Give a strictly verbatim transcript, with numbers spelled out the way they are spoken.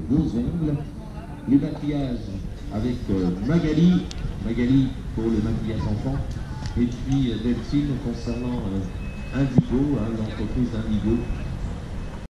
beaux ongles. Les maquillages avec euh, Magali, Magali pour le maquillage enfant, et puis euh, Delphine concernant euh, Indigo, hein, l'entreprise Indigo,